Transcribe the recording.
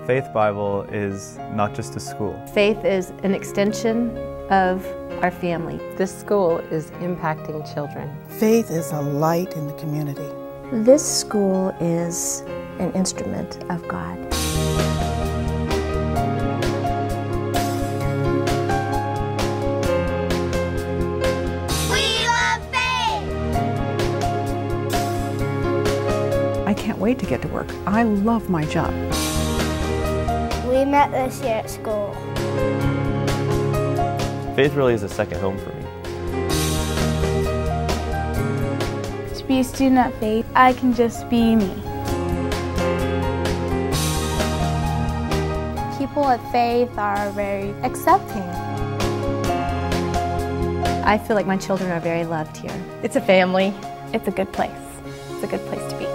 Faith Bible is not just a school. Faith is an extension of our family. This school is impacting children. Faith is a light in the community. This school is an instrument of God. I can't wait to get to work. I love my job. We met this year at school. Faith really is a second home for me. To be a student at Faith, I can just be me. People at Faith are very accepting. I feel like my children are very loved here. It's a family. It's a good place. It's a good place to be.